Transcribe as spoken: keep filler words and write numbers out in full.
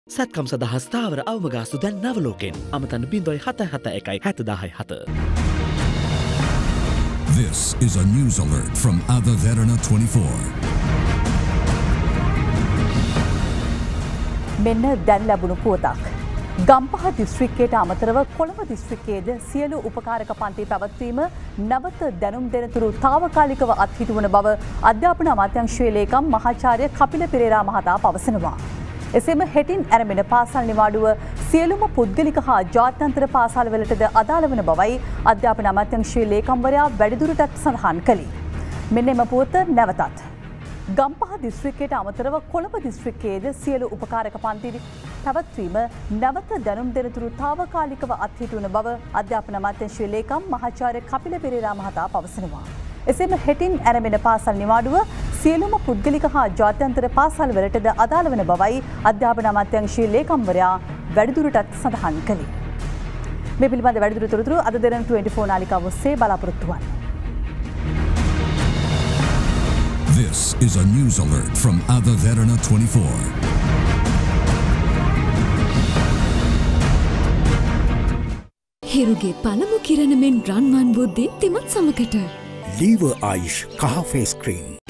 සැත්කම් සඳහා ස්ථාවර අවමගාස්තු දැන් නවලෝකෙන් අමතන්න බින්දොයි හත හත එකයි හැතදාහයි හත. This is a news alert from Ada Verana twenty-four. මෙන්න දැන් ලැබුණු පුවතක්. ගම්පහ දිස්ත්‍රික්කයට අමතරව කොළඹ දිස්ත්‍රික්කයේද සියලු උපකාරක පන්ති පැවැත්වීම නැවත දැනුම් දෙනතුරු තාවකාලිකව අත්හිටුවන බව අධ්‍යාපන අමාත්‍යාංශයේ ලේකම් මහාචාර්ය කපිල පෙරේරා මහතා පවසනවා. එසේම හෙටින් ඇරඹෙන පාසල් නිවාඩුව සියලුම පුද්ගලික හා ජාත්‍යන්තර පාසල්වලටද අදාළ වන බවයි අධ්‍යාපන අමාත්‍යාංශයේ ලේකම්වරයා වැඩිදුරටත් සඳහන් කළේ. මෙන්න එම පුවත නැවතත්. ගම්පහ දිස්ත්‍රික්කයට අමතරව කොළඹ දිස්ත්‍රික්කයේද සියලු උපකාරක පන්ති පැවැත්වීම නැවත දැනුම් දෙනතුරු තාවකාලිකව අත්හිටුවන බව අධ්‍යාපන අමාත්‍යාංශයේ ලේකම් මහාචාර්ය කපිල පෙරේරා මහතා පවසනවා. එසේම හෙටින් ඇරඹෙන පාසල් නිවාඩුව සියලුම පුද්ගලික හා ජාත්‍යන්තර පාසල් වලටද අදාළ වන බවයි අධ්‍යාපන අමාත්‍යාංශයේ ලේකම්වරයා වැඩිදුරටත් සඳහන් කළේ. මේ පිළිබඳ වැඩිදුර තොරතුරු අද දෙරණ twenty-four නාලිකාව ඔස්සේ බලාපොරොත්තු වන්න. This is a news alert from Ada Verana twenty-four. හිරුගේ පළමු කිරණ මෙන් රන්වන් වූ දීප්තිමත් සමකට Lever Aish Kaha Face Cream.